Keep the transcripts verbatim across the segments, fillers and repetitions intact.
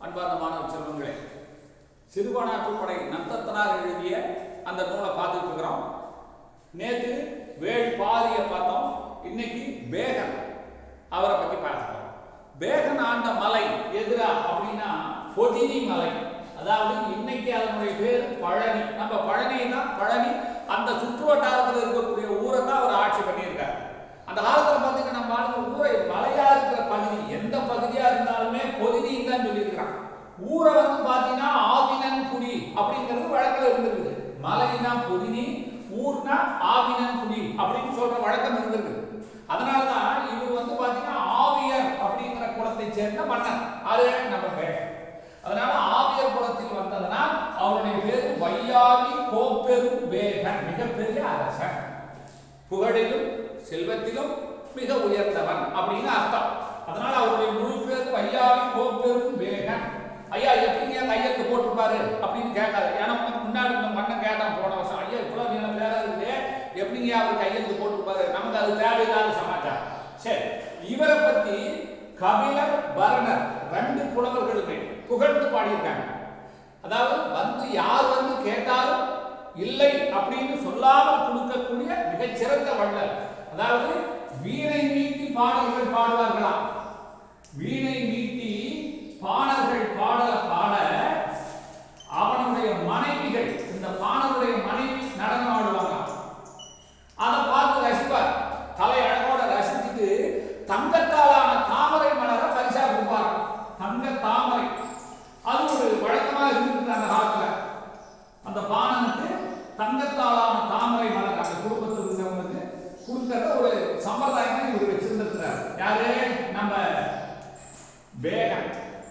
அன்பார்ந்த மாணவ செல்வங்களே, சிறுபானாற்றுப்படை நத்தத்தனார் எழுதிய அந்த நூலை பார்த்துட்டு இருக்கிறோம். நேற்று வேள் பாதியை பார்த்தோம். இன்னைக்கு பேகன் அவரை பற்றி பார்த்துக்கிறோம். பேகன் ஆண்ட மலை எதிரா அப்படின்னா பொதினி மலை. அதாவது இன்னைக்கு அதனுடைய பேர் பழனி. நம்ம பழனி தான் பழனி. அந்த சுற்று வட்டாரத்தில் இருக்கக்கூடிய ஊரை தான் அவர் ஆட்சி பண்ணியிருக்காரு. அந்த காலத்தில் பார்த்தீங்கன்னா நம்ம ஆளுங்க ஊரை மலையா இருக்கிற பகுதி எந்த பகுதியா இருந்தாலுமே பொதினின்னு தான் சொல்லியிருக்கிறான். ஊரை வந்து பார்த்தீங்கன்னா ஆவினன் குடி அப்படிங்கிறது வழக்கில் இருந்திருக்குது. மலைனா பொதினி, ஊர்னா ஆவினன் குடி அப்படின்னு சொல்ற வழக்கம் இருந்திருக்கு. அதனாலதான் இவர் வந்து பார்த்தீங்கன்னா ஆவியர் அப்படிங்கிற குலத்தை சேர்ந்த மன்னர். அது நம்ம பேர். அதனால ஆவியர் குலத்தில் வந்ததனால் அவருடைய பேர் வையாவி கோப்பெரும் பேகன், மிகப்பெரிய அரசன், புகழிலும் செல்வத்திலும் மிக உயர்ந்தவன் அப்படின்னு அர்த்தம். அதனால அவருடைய முழு பேர் வையாவி கோப்பெரும் பேகன். ஐயா எப்படிங்க கையெழுத்து போட்டிருப்பாரு அப்படின்னு கேட்காது. ஏன்னா முன்னாடி இந்த மன்னன் கேட்டான் போன வருஷம், ஐயா இவ்வளவு நீங்க பேர இருக்கு, எப்படிங்க அவர் கையெழுத்து போட்டிருப்பாரு, நமக்கு அது தேவையில்லாத சமாச்சாரம். சரி, இவரை பத்தி கபிலர் பரணர் ரெண்டு புலவர்களுமே புகழ்ந்து பாடியிருக்காங்க. அதாவது வந்து யார் வந்து கேட்டாலும் இல்லை அப்படின்னு சொல்லாமல் கொடுக்கக்கூடிய மிகச்சிறந்த வள்ளல். அதாவது வீணை மீட்டி பாடல்கள் பாடுவார்களாம். வீணை மீட்டி பாடல்கள் பாடல பாட அவனுடைய மனைவிகள், இந்த பாடலுடைய மனைவி நடனம் ஆடுவாங்க. அதை பார்த்து ரசிப்பார். கலை அழகோட ரசிச்சுட்டு தங்கத்தாலான தாமரை மலரை பரிசா கொடுப்பார். தங்க தாமரை அது ஒரு வழக்கமாக இருந்திருக்கு அந்த காலத்துல. அந்த பாணனுக்கு தங்கத்தாலான தாமரை மலர் அந்த குடும்பத்தில் இருந்தவங்களுக்கு கொடுக்கறத ஒரு சம்பிரதாயமா இவர் வச்சிருந்திருக்கிறார். யாரு? நம்ம பேகன்.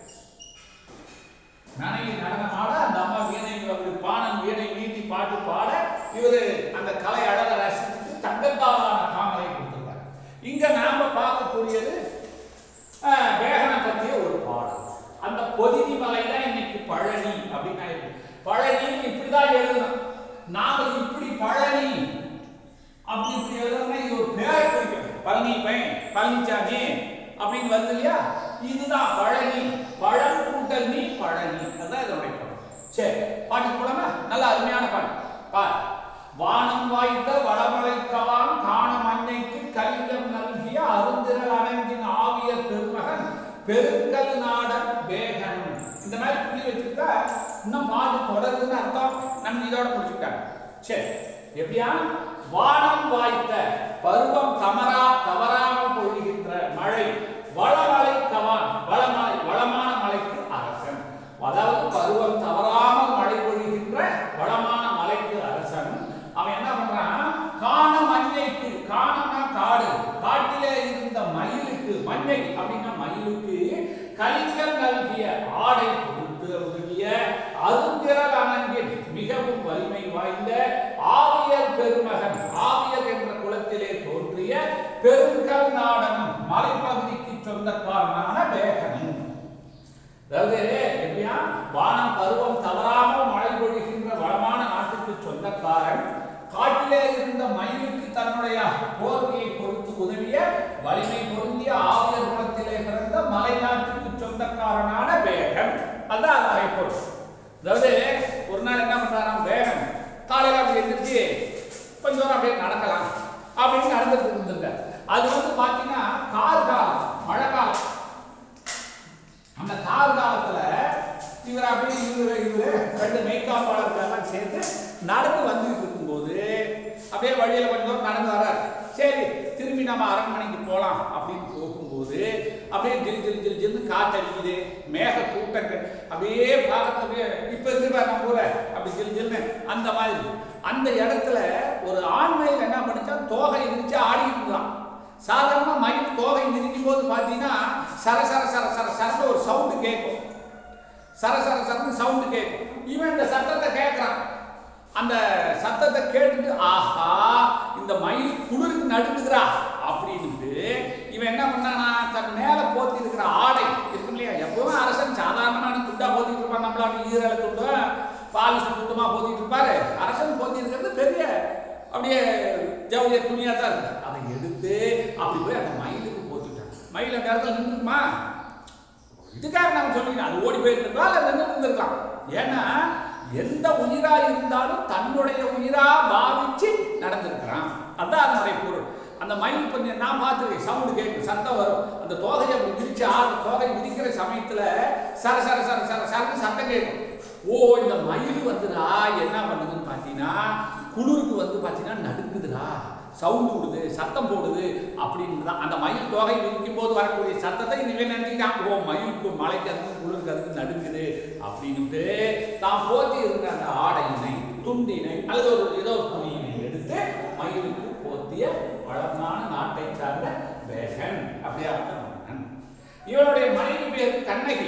மனைவி நடனம் ஆட அந்த அம்மா வீணை, பாணன் வீணை மீட்டி பாட்டு பாட இவரு அந்த கலை அழக ரசித்து தங்கத்தாலான தாமரை கொடுத்திருக்கார். இங்க நாம பார்க்கக்கூடியது பேகனை பற்றிய ஒரு பாடல். அந்த பொதினி மலை தான் இன்னைக்கு பழனி அப்படின்னா பழனி இப்படிதான் எழுதணும். நாம இப்படி பழனி அப்படி இப்படி எழுதணும்னா இது ஒரு பேரை குறிக்கும். பழனி பையன் பழனிசாமி அப்படின்னு வருது இல்லையா, இதுதான் பழனி. பழம் கூட்டல் நீ பழனி, அதுதான் இதனுடைய படம். சரி, பாட்டு போலாமா? நல்ல அருமையான பாட்டு. பார். வானம் வாய்த்த வடமலைக்கவான் காண மண்ணைக்கு கலிங்கம் நல்கிய அருந்திரல் அணங்கின் ஆவியர் பெருமகன் பெருங்கல் நாடன் பேகன். இந்த மாதிரி புள்ளி வச்சுக்கிட்டா இன்னும் பாட்டு தொடருதுன்னு அர்த்தம். நம்ம இதோட முடிச்சுக்கிட்டாங்க. சரி, எப்படியா? வானம் வாய்த்த பருவம் தமரா தவறாமல் பொழிகின்ற மழை வளமலை கவான், வளமலை வளமான மலைக்கு அரசன். அதாவது பருவம் தவறாமல் மழை பொழிகின்ற வளமான மலைக்கு அரசன். அவன் என்ன பண்றான்? காண மண்ணைக்கு, காணம்னா காடு, காட்டிலே இருந்த மயிலுக்கு, மண்ணை அப்படின்னா மயிலுக்கு கலிங்கல் நல்கிய ஆடை கொடுத்து உதவிய அருந்திரல் அணங்கின் மிகவும் வலிமை வாய்ந்த ஆவியர் பெருமகன், ஆவியர் என்ற குலத்திலே தோன்றிய பெருங்கல் நாடனும் மலைப்பகுதிக்கு சொந்தக்காரனான பேகனும். அதாவது எப்படியா? வானம் பருவம் தவறாமல் மழை பொழிகின்ற வளமான நாட்டுக்கு சொந்தக்காரன், காட்டிலே இருந்த மயிலுக்கு தன்னுடைய போர்வையை கொடுத்து உதவிய வலிமை பொருந்திய ஆவியர் குலத்திலே பிறந்த மலை நாட்டுக்கு சொந்தக்காரனான பேகன். அதான் அதை பொருள். அதாவது ஒரு நாள் என்ன பண்றாராம் பேகன், காலையில் அப்படி எந்திரிச்சு கொஞ்சம் தூரம் அப்படியே நடக்கலாம் அப்படின்னு நடந்துட்டு இருந்திருக்காரு. அது வந்து பாத்தீங்கன்னா கார் காலம், மழை காலம். அந்த கார் காலத்துல இவர் அப்படி இவரு இவரு ரெண்டு மெய்காப்பாளர்கள் எல்லாம் சேர்ந்து நடந்து வந்துட்டு இருக்கும்போது அப்படியே வழியில கொஞ்சம் நடந்து வர்றாரு. சரி, திரும்பி நம்ம அரண்மனைக்கு போலாம் அப்படின்னு போகும்போது அப்படியே ஜில் ஜில் ஜில் ஜில்னு காத்தடிக்குது, மேக கூட்டங்கள் அப்படியே பார்க்கறது. இப்ப இருக்கு நம்ம ஊர அப்படி ஜில் ஜில்னு அந்த மாதிரி. அந்த இடத்துல ஒரு ஆண்மயில் என்ன பண்ணிச்சா, தோகை விரிச்சு ஆடிட்டு இருக்கலாம். சாதாரணமா மயில் தோகை விரிக்கும் போது பாத்தீங்கன்னா சர சர சர சர சரன்னு ஒரு சவுண்டு கேட்கும். சர சர சரன்னு சவுண்டு கேட்கும். இவன் இந்த சத்தத்தை கேட்கிறான். அந்த சத்தத்தை கேட்டுட்டு ஆஹா இந்த மயில் குளிருக்கு நடுங்குகிறா அப்படின்ட்டு இவன் என்ன பண்ணானா, தன் மேல போத்தி இருக்கிற ஆடை இருக்கும் இல்லையா, எப்பவுமே அரசன் சாதாரணமான துண்டா போத்திட்டு இருப்பான். நம்மளால ஈரல துண்டா பாலிஸ்டர் துண்டமா போத்திட்டு இருப்பாரு. அரசன் போத்தி இருக்கிறது பெரிய அப்படியே ஜவுளிய துணியா தான் இருக்கு. அதை எடுத்து அப்படி போய் அந்த மயிலுக்கு போத்துட்டான். மயில் அந்த இடத்துல நின்றுமா, இதுக்காக நம்ம சொல்லிக்கலாம் அது ஓடி போயிருக்கலாம் அல்ல நின்று இருந்திருக்கலாம். ஏன்னா எந்த உயிரா இருந்தாலும் தன்னுடைய உயிரா பாவிச்சு நடந்திருக்கிறான். அதான் அதனுடைய பொருள். அந்த மயில் கொஞ்சம் நான் பார்த்துருக்கேன், சவுண்டு கேட்கும், சத்தம் வரும். அந்த தோகையை அப்படி விரிச்சு ஆறு தோகை விதிக்கிற சமயத்துல சர சர சர சர சரன்னு சத்தம் கேட்கும். ஓ இந்த மயில் வந்துடா என்ன பண்ணுதுன்னு பார்த்தீங்கன்னா குளிருக்கு வந்து பார்த்தீங்கன்னா நடுக்குதுடா, சவுண்டு விடுது, சத்தம் போடுது அப்படின்னு தான். அந்த மயில் தோகை விதிக்கும் போது வரக்கூடிய சத்தத்தை இனிமே நினைச்சுக்கிட்டான். ஓ மயிலுக்கு மலைக்கு அதுக்கு குளிருக்கு அதுக்கு நடுக்குது அப்படின்ட்டு தான் போத்தி இருந்த அந்த ஆடையினை துண்டினை அல்லது ஒரு ஏதோ ஒரு துணியினை எடுத்து மயிலுக்கு போத்திய வளமான நாட்டை சார்ந்த வேகன் அப்படியே இவனுடைய மனைவி பேர் கண்ணகி.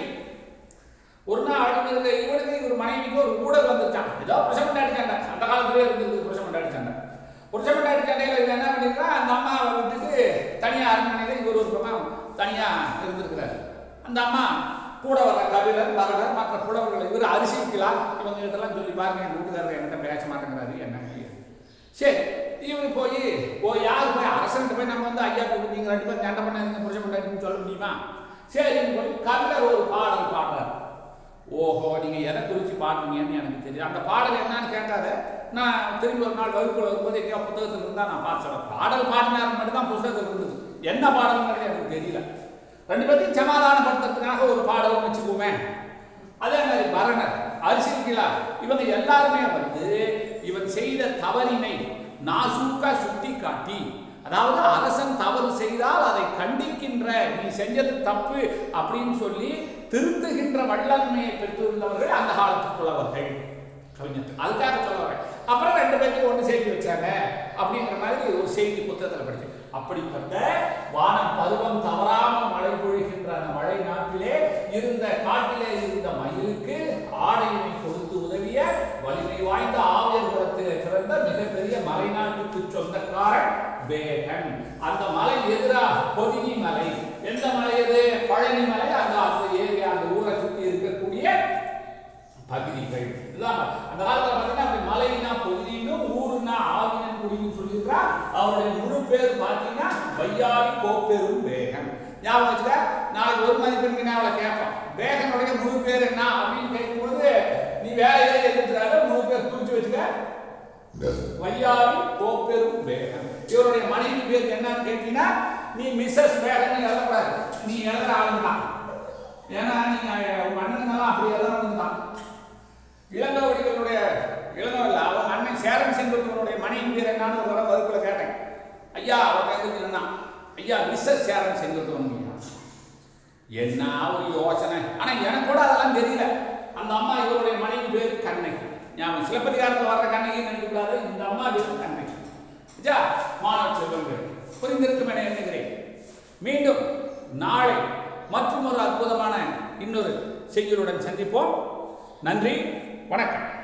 ஒரு நாள் இருந்த இவனுக்கு ஒரு மனைவிக்கு ஒரு ஊடல் வந்துருச்சான். ஏதோ புருஷ மண்டாடி சண்டை, அந்த காலத்திலே இருந்தது புருஷ மண்டாடி சண்டை. புருஷ மண்டாடி சண்டையில் இவர் என்ன பண்ணிருக்கா, அந்த அம்மாவை விட்டுட்டு தனியாக அரண்மனையில் இவர் ஒரு பக்கம் தனியாக இருந்திருக்கிறார். அந்த அம்மா கூட வர கபிலர் வரலர் மற்ற புலவர்கள் இவர் அரிசி வைக்கலாம் இவங்க கிட்டலாம் சொல்லி பாருங்க, என் வீட்டுக்காரர் என்கிட்ட பேச மாட்டேங்கிறாரு என்ன. சரி இவர் போய் ஓ யார் போய் அரசன்ட்டு போய் நம்ம வந்து ஐயா போய் நீங்கள் ரெண்டு பேரும் சண்டை பண்ண புருஷ மண்டாடின்னு சொல்ல முடியுமா? சரின்னு போய் கபிலர் ஒரு பாடல் பாடுறார். ஓஹோ நீங்கள் எதை குறித்து பாடுறீங்கன்னு எனக்கு தெரியும். அந்த பாடல் என்னன்னு கேட்டாரு. நான் திரும்பி ஒரு நாள் வகுப்பில் வரும்போது எங்கேயா புத்தகத்தில் இருந்தால் நான் பார்த்து சொல்கிறேன். பாடல் பாடினார் மட்டும் தான் புத்தகத்தில் இருந்தது, என்ன பாடல்ங்கிறது எனக்கு தெரியல. ரெண்டு பேர்த்தையும் சமாதானப்படுத்துறதுக்காக ஒரு பாடல் வச்சுக்குவோமே. அதே மாதிரி பரணர் அரிசிலா இவங்க எல்லாருமே வந்து இவன் செய்த தவறினை நாசூக்கா சுட்டி காட்டி, அதாவது அரசன் தவறு செய்தால் அதை கண்டிக்கின்ற, நீ செஞ்சது தப்பு அப்படின்னு சொல்லி திருத்துகின்ற வல்லன்மையை பெற்றிருந்தவர்கள் அந்த காலத்து புலவர்கள் கவிஞர். அதுக்காக சொல்லுவாங்க. அப்புறம் ரெண்டு பேருக்கு ஒன்று செய்தி வச்சாங்க அப்படிங்கிற மாதிரி ஒரு செய்தி புத்தகத்தில் படிச்சு. அப்படிப்பட்ட வானம் பருவம் தவறாமல் மழை பொழிகின்ற அந்த மழை நாட்டிலே இருந்த காட்டிலே இருந்த மயிலுக்கு ஆடையினை கொடுத்து உதவிய வலிமை வாய்ந்த ஆவியர் குலத்திலே பிறந்த மிகப்பெரிய மலைநாட்டுக்கு சொந்தக்காரன் வேகன். அந்த மலை எதிரா பொதினி மலை. எந்த மலை எது? பழனி மலை. அந்த அந்த ஏரியா அந்த ஊரை சுற்றி இருக்கக்கூடிய பகுதிகள். அந்த காலத்துல பார்த்தீங்கன்னா அப்படி மலைனா பொதினும் ஊருன்னா ஆவினன் குடின்னு சொல்லியிருக்கா. அவருடைய முழு பேர் பார்த்தீங்கன்னா வையாரி கோப்பெரும் வேகன். ஞாபகம் வச்சுக்க, நாளைக்கு ஒரு மதிப்பெண்க்கு நான் அவளை கேட்பேன் வேகனுடைய முழு பேர் என்ன அப்படின்னு கேட்கும்போது நீ வேற ஏதாவது எழுதுறாரு முழு பேர் குறிச்சு வச்சுக்க, வையாரி கோப்பெரும் வேகன். இவருடைய மனைவி பேர் என்னன்னு கேட்டீங்கன்னா நீ மிஸ்ஸஸ் வேகன் எழுதக்கூடாது, நீ எழுதுற ஆளுந்தான். ஏன்னா நீங்க உங்க அண்ணனுங்கெல்லாம் அப்படி எழுதுறதுதான். இளங்கோவடிகளுடைய இளங்கோவில் அவங்க அண்ணன் சேரன் செங்குட்டுவனுடைய மனைவி பேர் என்னன்னு ஒரு தடவை வகுப்புல கேட்டேன். ஐயா அவர் கேட்குறீங்கன்னா ஐயா மிஸ்ஸஸ் சேரன் செங்குட்டுவன். என்ன ஒரு யோசனை. ஆனா எனக்கு கூட அதெல்லாம் தெரியல. அந்த அம்மா இவருடைய மனைவி பேர் கண்ணகி. ஞாபகம் சிலப்பதிகாரத்தில் வர்ற கண்ணகி நினைக்கக்கூடாது, இந்த அம்மா பேர் கண்ணகி. ஜா மாணவ செல்வங்கள் புரிந்திருக்கும் என எண்ணுகிறேன். மீண்டும் நாளை மற்றும் ஒரு அற்புதமான இன்னொரு செய்தியுடன் சந்திப்போம். நன்றி, வணக்கம்.